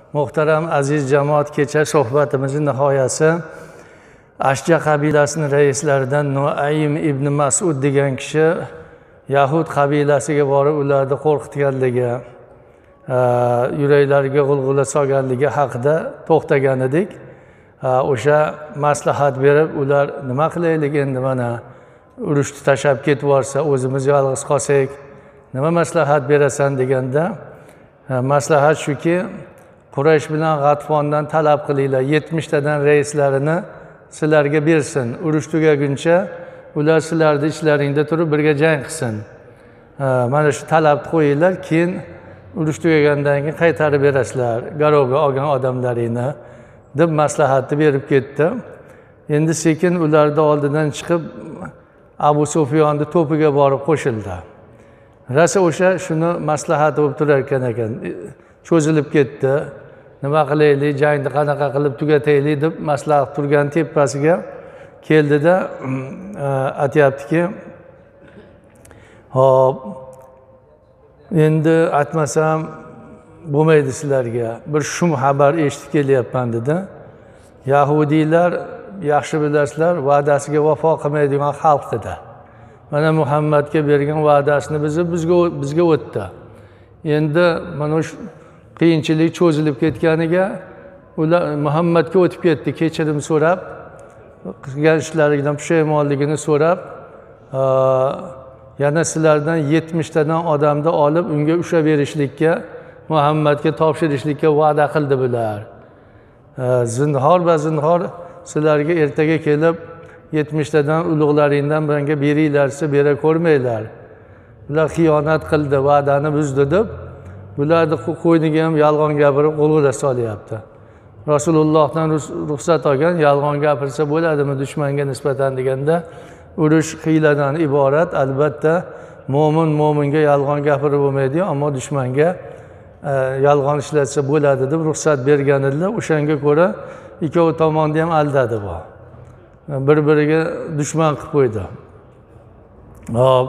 Muhtaram aziz jamoat, kecha suhbatimizning nihoyasi Ashja qabilasining raislaridan Nuaym ibn Mas'ud degan kishi Yahud qabilasiga borib ularni qo'rqitganligi, yuraklariga g'ulg'ula solganligi haqida to'xtagan edik. O'sha maslahat berib, ular nima qilaylik endi, mana urushni tashlab ketib yorsa, o'zimiz yolg'iz qolsak, nima maslahat berasan deganda, maslahat shuki, Quraysh bilan G'atfondan talab qilinglar, 70 tadan raislarini sizlarga bersin. Urush tugaguncha ular sizlarni ichlaringda turib birga jang qilsin. Mana shu talabni qo'yinglar, keyin urush tugagandan keyin qaytarib berasizlar garovga olgan odamlaringni deb maslahatni berib ketdi. Endi sekin ularning oldidan chiqib Abu Sufyonning to'piga borib qo'shildi. Rasa o'sha shuni maslahat bo'lib turar ekan, cho'zilib ketdi. Nima qilaylik, jangni qanaqa qilib tugataylik deb maslahat turgan tepasiga keldida aytayaptiki, hop, endi aytmasam bo'lmaydi sizlarga. Bir shum xabar eshitib kelyapman dedi. Yahudiylar, yaxshi bilasizlar, va'dasiga vafo qilmaydigan xalq dedi. Mana Muhammadga bergan va'dasini bizga o'tdi. Endi mana shu qiyinchilik cho'zilib ketganiga ular Muhammadga o'tib ketdi, kechirim so'rab, qilgan ishlaridan pushaymonligini so'rab, yana sizlardan 70 tadan odamni olib unga ushlab berishlikka, Muhammadga topshirishlikka va'da qildi bular. Zinhor va zinhor sizlarga ertaga kelib 70 tadan ulug'laringdan birga beringlarsa bera ko'rmanglar. Ular xiyonat qildi, va'dani buzdi deb bularni qo'yniga ham yolg'on gapirib g'ulg'ula solyapti. Rasulullohdan ruxsat olgan, yolg'on gapirsa bo'ladimi dushmanga nisbatan deganda, urush hiyladan iborat. Albatta mo'minga yolg'on gapirib bo'lmaydi, ammo dushmanga yolg'on ishlatsa bo'ladi deb ruxsat bergan edilar. O'shanga ko'ra ikkovi tomonni ham aldadi bu. Bir-biriga dushman qilib qo'ydi. Hop.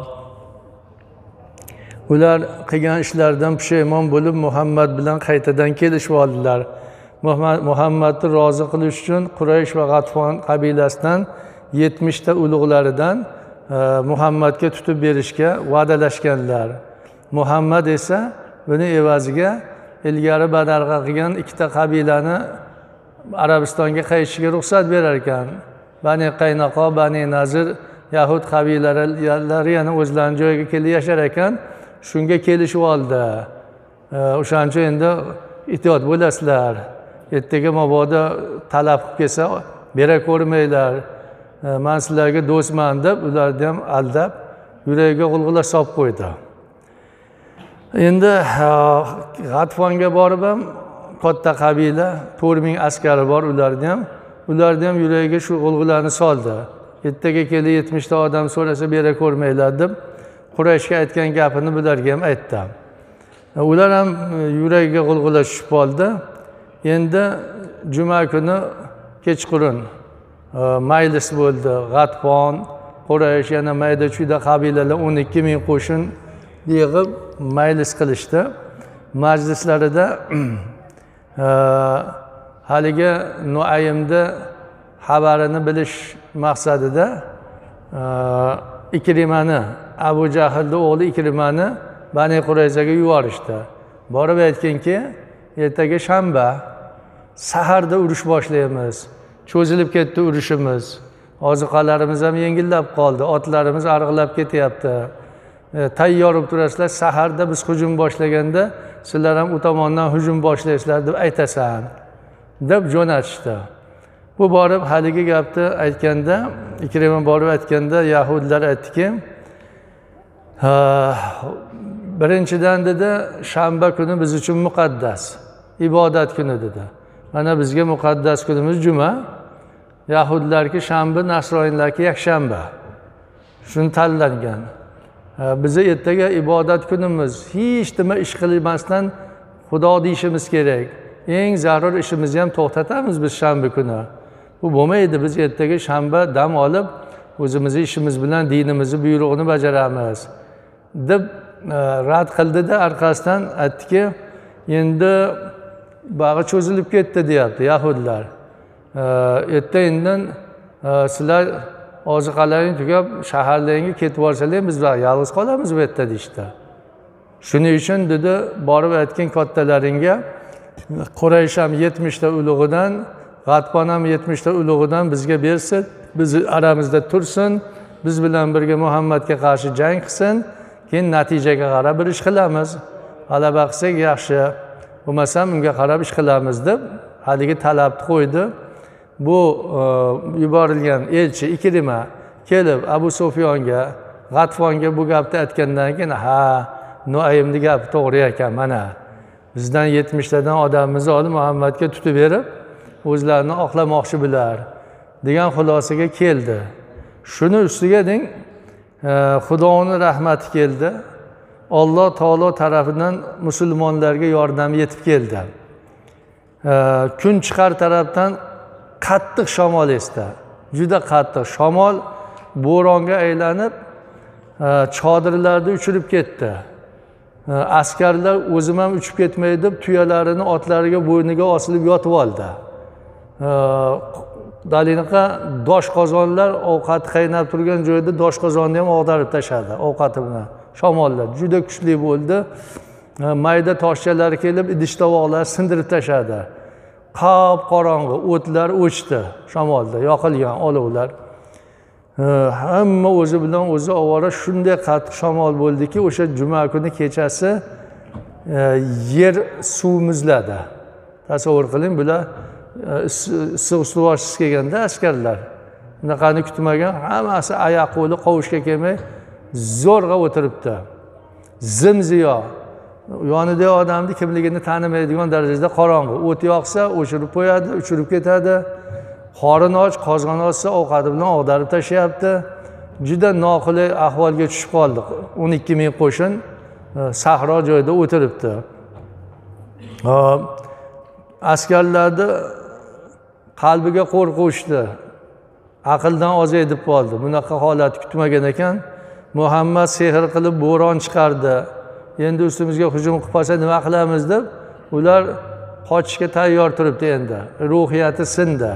Ular qilgan ishlaridan pushaymon bo'lib Muhammad bilan qaytadan kelishib oldilar. Muhammadni rozi qilish uchun Quraysh va G'atfon qabilasidan 70 ta ulug'laridan Muhammadga tutib berishga va'dalashganlar. Muhammad esa buni evaziga ilgari badarg'a qilgan ikkita qabilani Arabistonga qaytishiga ruxsat berar ekan. Bani Qaynoqo, Bani Nazir Yahud qabilalari yana o'zlarining joyiga kelib yashar ekan. Shunga kelishib oldi. O'shaning uchun endi ehtiyot bo'lasizlar. Ertaga mabodo talab qilib kelsa, bera ko'rmanglar. Men sizlarga do'stman deb ularni ham aldab, yuragiga g'ulg'ula solib qo'ydi. Endi G'atfonga borib ham katta qabila, 4000 askari bor ularni ham yuragiga shu g'ulg'ulani soldi. Ertaga kelib 70 ta odam so'rasa bera ko'rmanglar deb Qurayshga aytgan gapini bularga ham aytdi. Ular ham yuragiga g'ulg'ula tushib qoldi. Endi juma kuni kechqurun majlis bo'ldi. G'atfon, Quraysh, yana mayda-chuyda qabilalar 12 ming qo'shin yig'ib majlis qilishdi. Majlislarida haligi Nuaymni xabarini bilish maqsadida Ikrimani, Abu Jahlning o'g'li Ikrimani Bani Qurayzaga yuborishdi. Borib aytganki, ertaga shanba, saharda urush boshlaymiz. Cho'zilib ketdi urushimiz. Oziqalarimiz ham yengillab qoldi, otlarimiz arg'ilab ketyapti. Tayyor bo'lib turasizlar, saharda biz hujum boshlaganda sizlar ham u tomondan hujum boshlaysizlar deb aytasan, deb jo'natishdi. Bu borib haligi gapni aytganda, Ikrima borib aytganda Yahudlar aytdiki, birinchidan dedi, shanba kuni biz uchun muqaddas, ibodat kuni dedi. Mana bizga muqaddas kunimiz juma, Yahudlarga shanba, Nasroniylarga yakshanba. Shuni tanlangan. Bizi ertaga ibodat kunimiz, hech nima ish qilmasdan Xudo deyishimiz kerak. Eng zarur ishimizni ham to'xtatamiz biz shanba kuni. Bu bo'lmaydi, biz ertaga shanba dam olib o'zimizning ishimiz bilan dinimizni buyrug'ini bajaramiz deb rad qildida, orqasidan aytdiki, endi bag'i cho'zilib ketdi deyapti yahudlar. Erta indin sizlar oziqalaring tugab shaharlaringga ketib borsalar biz yolg'iz qolamiz bu yerda deyishdi. Shuning uchun dedi borib aytgan kattalaringga Quraysh ham 70 ta ulug'idan, G'atfon ham 70 ta ulug'idan bizga bersin, biz aramizda tursin, biz bilan birga Muhammadga qarshi jang qilsin, keyin natijaga qarab bir ish qilamiz. G'alaba qilsak yaxshi, bo'lmasam unga qarab ish qilamiz deb haligi talabni qo'ydi. Bu yuborilgan elchi Ikrima kelib Abu Sufyonga, G'atfonga bu gapni aytgandan keyin ha, Nuaymning gapi to'g'ri ekan, mana bizdan 70 tadan odamimizni olib Muhammadga tutib berib, o'zlarini oqlamoqchi bular degan xulosaga keldi. Shuni ustiga deng Xudoning rahmati keldi. Alloh taolo tarafidan musulmonlarga yordam yetib keldi. Kun chiqar tarafdan qattiq shamol esdi. Juda qattiq shamol bo'ronga aylanib chodirlarni uchirib ketdi. Askarlar o'zim ham uchib ketmay deb tuyalarini otlariga bo'yniga osilib yotib oldi. Dalinaqa dosh qozonlar ovqat qaynab turgan joyda dosh qozonni ham ag'darib tashladi ovqati bilan. Shamollar juda kuchli bo'ldi. Mayda toshchalar kelib idish-tovoqlar sindirib tashladi. Qop qorong'i o'tlar o'chdi shamolda, yoqilgan olovlar. Hamma o'zi bilan o'zi ovora shunday qattiq shamol bo'ldiki, o'sha juma kuni kechasi yer suv muzladi. Tasavvur qiling, bular issiq ustuvosiz kelganda askarlar bunaqani kutmagan, hammasi oyoq qo'li qovushga kelmay zo'rg'a o'tiribdi. Zimziyo. Yonida odamni kimligini tanimaydigan darajada qorong'i. O't yoqsa o'chirib qo'yadi, uchirib ketadi. Qorin och, qozon olsa ovqati bilan ag'darib tashlayapti. Juda noqulay ahvolga tushib qoldik. 12 ming qo'shin sahro joyda o'tiribdi. Askarlarni qalbiga qo'rquv tushdi. Aqldan ozayib qoldi. Bunaqa holat kutmagan ekan. Muhammad sehr qilib bo'ron chiqardi. Endi ustimizga hujum qilib qolsa nima qilamiz deb ular qochishga tayyor turibdi endi. Ruhiyati sindi.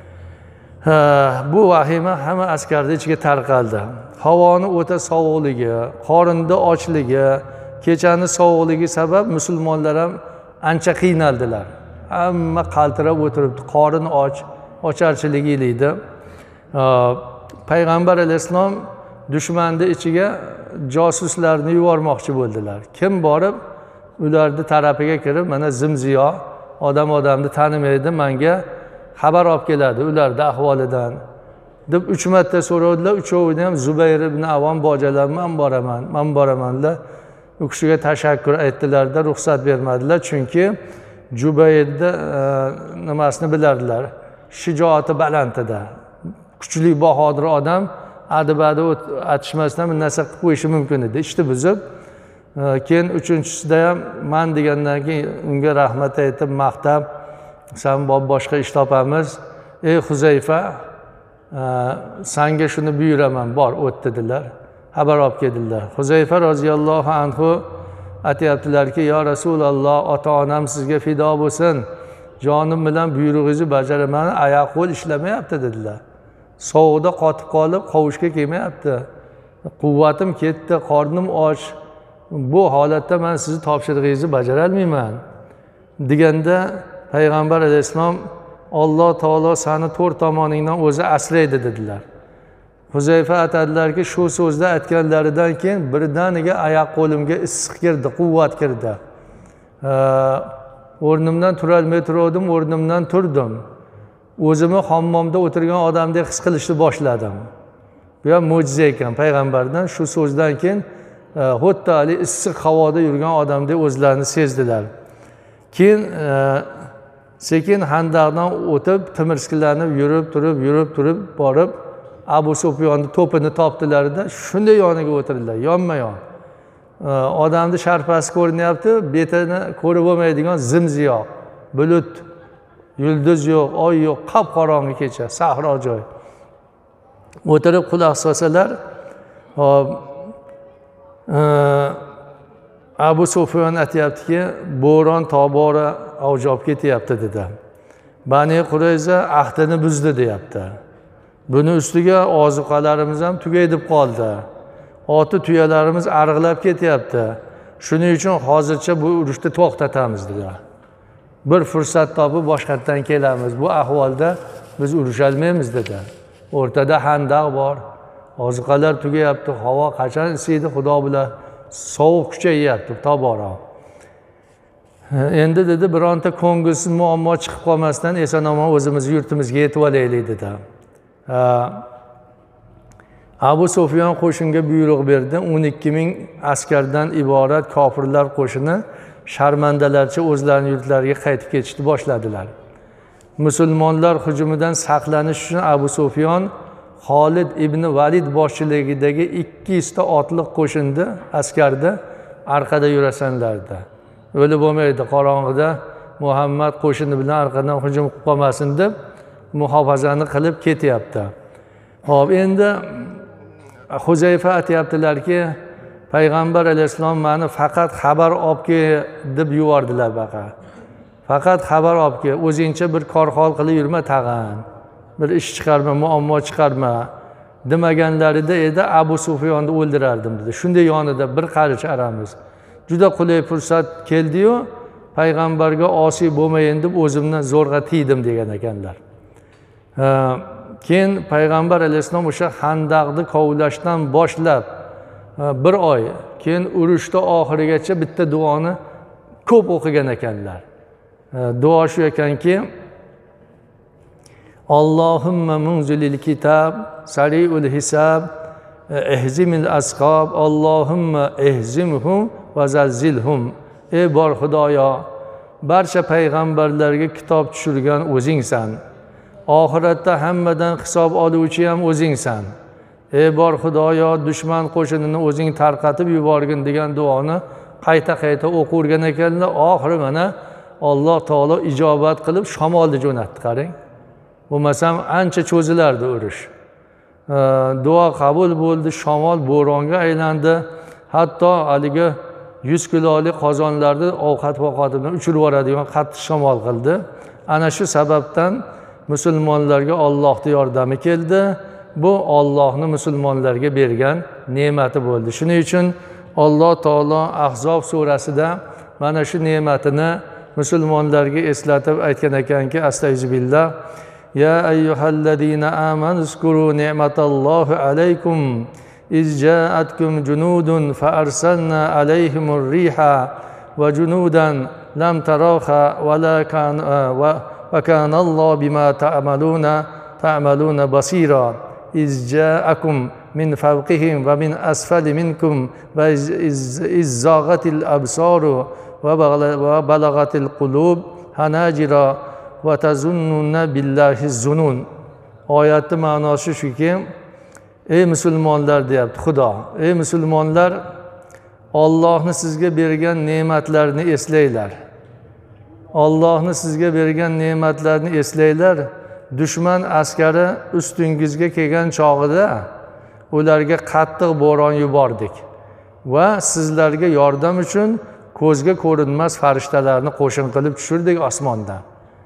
Bu vahima hamma askarning ichiga tarqaldi. Havoni o'ta sovuqligi, qorinda ochligi, kechani sovuqligi sabab musulmonlar ham ancha qiynaldilar. Hamma qaltirab o'tiribdi, qorin och, ocharchilik edi. Payg'ambar alayhisalom dushmanning ichiga josuslarni yubormoqchi bo'ldilar. Kim borib ularning tarafiga kirib, mana Zimziyo odamni tanimaydi, menga xabar olib keladi ularning ahvolidan deb 3 marta so'radilar. Uchovini ham Zubayr ibn Avvom bojalar, men boramanlar. U kishiga tashakkur aytdilar-da, ruxsat bermadilar, chunki Jubayrda nimasini bilardilar. Shijoati balandida. Kuchli bahodir odam adibada atishmasdan bir narsa qilib qo'yishi mumkin edi. Ishni buzib, keyin uchinchisida ham men degandan keyin unga rahmat aytib, maqtab, sen boshqa ish topamiz. Ey Huzayfa, senga shuni buyuraman, bor o't dedilar. Xabar olib keldilar. Huzayfa roziyallohu anhu aytayaptilarki, yo Rasululloh, ota-onam sizga fido bo'lsin. Jonim bilan buyrug'ingizni bajaraman, oyoq qo'l ishlamayapti dedilar. Sovuqda qotib qolib, qovushga kelmayapti. Quvvatim ketdi, qornim och. Bu holatda men sizni topshirig'ingizni bajara olmayman. Deganda Payg'ambar alayhisalom Alloh taolo seni 4 tomoningdan o'zi asraydi dedilar. Huzayfa aytadilarki, shu so'zni aytganlaridan keyin birdaniga oyoq qo'limga issiq kirdi, quvvat kirdi. O'rnimdan turolmay turdim, o'rnimdan turdim. O'zimni hammomda o'tirgan odamdek his qilishni boshladim. Bu ham mo'jiza ekan payg'ambardan. Shu so'zdan keyin xuddi ali issiq havoda yurgan odamdek o'zlarini sezdilar. Keyin sekin handaqdan o'tib, timirskilanib yurib turib borib Abu Sufyonning to'pini topdilar-da, shunday yoniga o'tirdilar, yonma-yon. Odamni sharpasi ko'rinyapti, betini ko'rib bo'lmaydigan zimziyo, bulut, yulduz yo'q, oy yo'q, qop-qorong'i kecha, sahro joy. O'tirib quloq solsalar, Abu Sufyon aytayaptiki, bo'ron tobora avj olib ketyapti dedi. Bani Qurayza ahdini buzdi deyapti. Buni ustiga ozuqalarimiz ham tugay deb qoldi. Oti tuyalarimiz arg'ilab ketyapti. Shuning uchun hozircha bu urushni to'xtatamiz dedilar. Bir fursat topib boshqatdan kelamiz. Bu ahvolda biz urusholmaymiz dedi. O'rtada handaq bor. Ozuqalar tugayapti. Havo qachon isiydi, Xudo bilan sovuq kuchayyapti tobora. Endi dedi bironta ko'ngilsiz muammo chiqib qolmasdan eson-omon o'zimiz yurtimizga yetib olaylik dedi. Abu Sufyon qo'shinga buyruq berdi. 12 ming askardan iborat kofirlar qo'shini sharmandalarcha o'zlarining yurtlariga qaytib ketishni boshladilar. Musulmonlar hujumidan saqlanish uchun Abu Sufyon Xolid ibn Valid boshchiligidagi 200 ta otliq qo'shinni askarda arkada yurasanlardi. O'li bo'lmaydi, qorong'ida Muhammad qo'shini bilan arqadan hujum qilib qolmasin deb muhofazani qilib ketyapti. Xo'p, endi Huzayfa aytayaptilarki, payg'ambar alayhisalom meni faqat xabar olib kel deb yubordilar baqa. Faqat xabar olib kel, o'zingcha bir kor-hol qilib yurma tag'in. Bir ish chiqarma, muammo chiqarma demaganlarida edi Abu Sufyonni o'ldirardim dedi. Shunday yonida bir qarich aramiz. Juda qulay fursat keldi-yu, payg'ambarga osiy bo'lmayin deb o'zimni zo'rg'a tiydim degan ekanlar. Keyin payg'ambar alayhisalom o'sha handaqni kovlashdan boshlab bir oy, keyin urushda oxirigacha bitta duoni ko'p o'qigan ekanlar. Duo shu ekanki: Allohumma munzilil kitab, sari'ul hisab, ehzimil asqab, Allohumma ehzimhum va zalzilhum. Ey bor Xudoyo, barcha payg'ambarlarga kitob tushirgan o'zingsan. Oxiratda hammadan hisob oluvchi ham o'zingsan. Ey bor Xudoyo, dushman qo'shinini o'zing tarqatib yuborgin degan duoni qayta-qayta o'qirgan ekanlar. Oxiri mana Alloh taolo ijobat qilib shamolni jo'natdi, qarang. Bo'lmasam ancha cho'zilardi urush. Duo qabul bo'ldi, shamol bo'ronga aylandi. Hatto haligi 100 kilolik qozonlarni ovqat-vaqotidan uchirib yuboradigan qattiq shamol qildi. Ana shu sababdan musulmonlarga Allohning yordami keldi. Bu Allohning musulmonlarga bergan ne'mati bo'ldi. Shuning uchun Alloh taolo Ahzob surasida mana shu ne'matini musulmonlarga eslatib aytgan ekanki, astagfirullah: Ya ayyuhallazina amanu zkuru ni'matallohi alaykum iz ja'atkum junudun fa arsalna alayhimur riha va junudan lam tarawha wa kana Allohu bima ta'maluna basira. İz ja'akum min fawqihim va min asfali minkum va iz zaghatil absaru va balagatil qulub hanajira va tazunnuna billahi zunun. Oyatning ma'nosi shuki, ey musulmonlar deyapti Xudo, ey musulmonlar, Allohning sizga bergan ne'matlarini eslanglar. Allohning sizga bergan ne'matlarini eslanglar. Dushman askari ustingizga kelgan chog'ida ularga qattiq bo'ron yubordik va sizlarga yordam uchun ko'zga ko'rinmas farishtalarni qo'shin qilib tushirdik osmondan.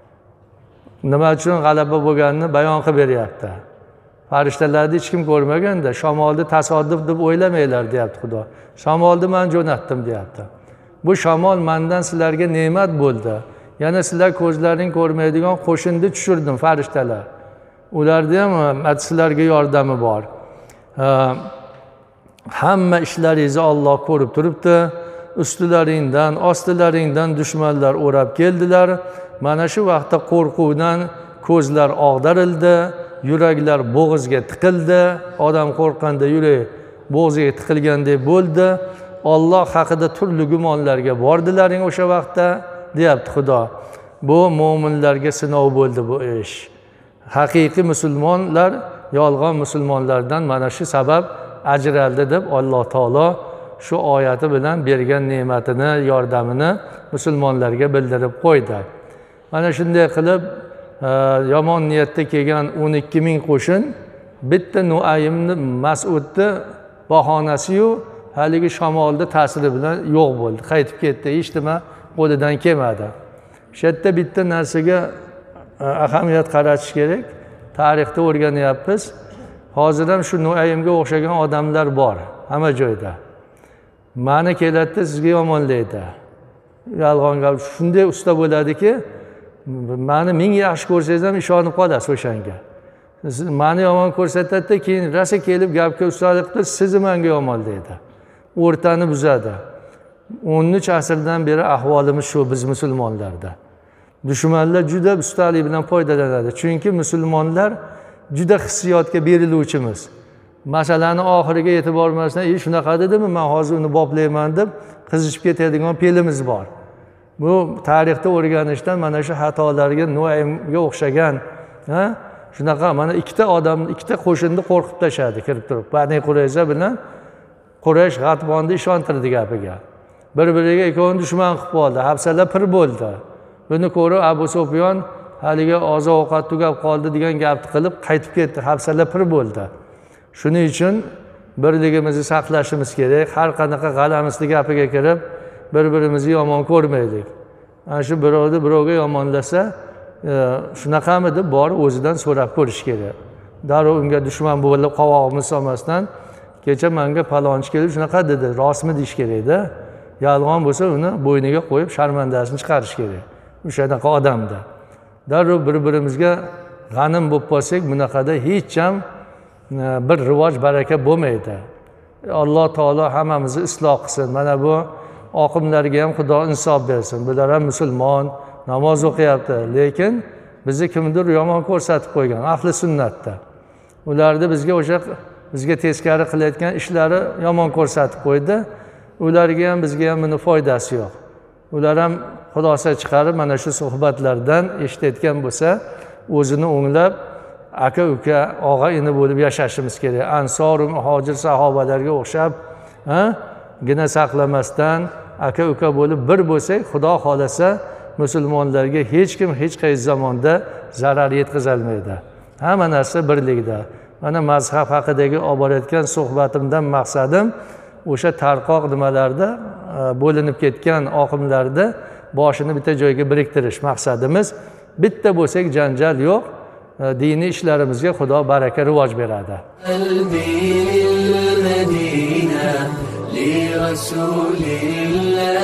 Nima uchun g'alaba bo'lganini bayon qilib beryapti. Farishtalarni hech kim ko'rmaganda, shamolni tasodif deb o'ylamanglar deyapti Xudo. Shamolni men jo'natdim deyapti. Bu shamol mendan sizlarga ne'mat bo'ldi. Yana sizlar ko'zlaring ko'rmaydigan qo'shinni tushirdim, farishtalar. Ularda ham sizlarga yordami bor. Hamma ishlaringizni Alloh ko'rib turibdi. Ustilaringdan, ostilaringdan dushmanlar o'rab keldilar. Mana shu vaqtda qo'rquvdan ko'zlar og'darildi, yuraklar bo'g'izga tiqildi. Odam qo'rqqanda yurak bo'g'ziga tiqilgandek bo'ldi. Alloh haqida turli gumonlarga bordilaring o'sha vaqtda, deyapti Xudo. Bu mo'minlarga sinov bo'ldi bu ish. Haqiqiy musulmonlar yolg'on musulmonlardan mana shu sabab ajraldi deb Alloh taolo shu oyati bilan bergan ne'matini, yordamini musulmonlarga bildirib qo'ydi. Mana shunday qilib yomon niyatda kelgan 12 ming qo'shin bitta Nuaymni Mas'udni bahonasi-yu haligi shamolni ta'siri bilan yo'q bo'ldi. Qaytib ketdi, hech nima qo'lidan kelmadi. Shu yerda bitta narsaga ahamiyat qaratish kerak. Tarixda o'rganyapmiz. Hozir ham shu Nuaymga o'xshagan odamlar bor hamma joyda. Ma'ni keladi, sizga yomonlaydi. Yolg'on gap shunday usta bo'ladiki, ma'ni ming yaxshi ko'rsangiz ham ishonib qolasiz o'shanga. Siz ma'ni yomon ko'rsatadi, keyin rosa kelib gapga ustalik qilib, sizni menga yomonlaydi. O'rtani buzadi. 13 asrdan beri ahvolimiz shu biz musulmonlarda. Dushmanlar juda ustalik bilan foydalanadi. Chunki musulmonlar juda hissiyotga beriluvchimiz. Masalani oxiriga yetib bormasdan, shunaqa dedimi, men hozir uni boplayman deb qizishib ketadigan pelimiz bor. Bu tarixda o'rganishdan mana shu xatolarga Nuaymga o'xshagan, shunaqa mana ikkita qo'shinni qo'rqib tashadi kirib turib. Bani Qurayza bilan Quraysh G'atbonni ishontirdi gapiga. Bir-biriga ikkovini dushman qilib qoldi. Hafsalar pir bo'ldi. Buni ko'rib Abu Sufyon haliga oziq-ovqat tugab qoldi degan gapni qilib qaytib ketdi. Hafsalar pir bo'ldi. Shuning uchun birligimizni saqlashimiz kerak. Har qanaqa g'alamislik gapiga kirib, bir-birimizni yomon ko'rmaylik. Ana shu birovga yomonlasa, shunaqami deb borib o'zidan so'rab ko'rish kerak. Darrov unga dushman bo'lib qovog'imiz solmasdan, kecha menga palonchi kelib shunaqa dedi, rostmi deyish kerak-da. Yolg'on bo'lsa uni bo'yniga qo'yib sharmandasini chiqarish kerak. O'shanaqa odamda. Darrov bir-birimizga g'anim bo'lib qolsak, bunaqada hech ham bir rivoj baraka bo'lmaydi. Alloh taolo hammamizni isloh qilsin. Mana bu oqimlarga ham Xudo insof bersin. Bular ham musulmon, namoz o'qiyapti, lekin bizni kimdir yomon ko'rsatib qo'ygan, ahli sunnatda. Ularni bizga teskari qilayotgan ishlari yomon ko'rsatib qo'ydi. Ularga ham bizga ham buni foydasi yo'q. Ular ham xulosa chiqarib mana shu suhbatlardan eshitayotgan bo'lsa, o'zini o'nglab aka-uka, og'a-ini bo'lib yashashimiz kerak. Ansor, muhojir sahobalarga o'xshab, gina saqlamasdan aka-uka bo'lib bir bo'lsak, Xudo xolasa musulmonlarga hech kim hech qaysi zamonda zarar yetkazа olmaydi. Hamma narsa birlikda. Mana mazhab haqidagi olib borayotgan suhbatimdan maqsadim o'sha tarqoq nimalarda bo'linib ketgan oqimlarda boshini bitta joyga biriktirish maqsadimiz. Bitta bo'lsak janjal yo'q. Diniy ishlarimizga Xudo baraka rivoj beradi. لرسول الله